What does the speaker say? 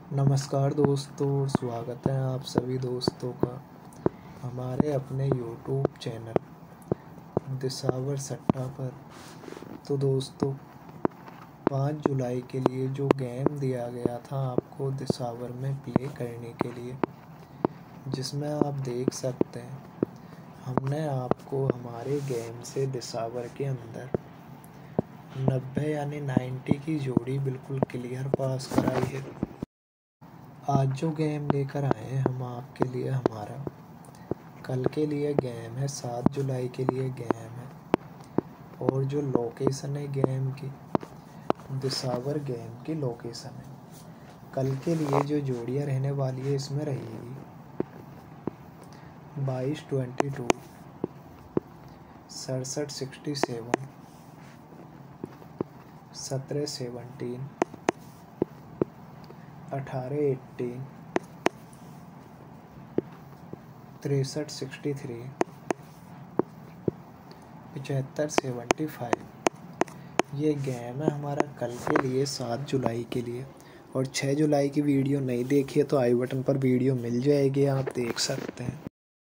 नमस्कार दोस्तों, स्वागत है आप सभी दोस्तों का हमारे अपने यूट्यूब चैनल दिसावर सट्टा पर। तो दोस्तों, 5 जुलाई के लिए जो गेम दिया गया था आपको दिसावर में प्ले करने के लिए, जिसमें आप देख सकते हैं हमने आपको हमारे गेम से दिसावर के अंदर 90 यानी 90 की जोड़ी बिल्कुल क्लियर पास कराई है। आज जो गेम लेकर आए हैं हम आपके लिए, हमारा कल के लिए गेम है, 7 जुलाई के लिए गेम है। और जो लोकेशन है गेम की, दिसावर गेम की लोकेशन है। कल के लिए जो जोड़ियाँ रहने वाली है इसमें रहेगी 22-22, 67-67, 17-17, 18-18, 63-63, 75-75। ये गेम है हमारा कल के लिए 7 जुलाई के लिए। और 6 जुलाई की वीडियो नहीं देखी है तो आई बटन पर वीडियो मिल जाएगी, आप देख सकते हैं।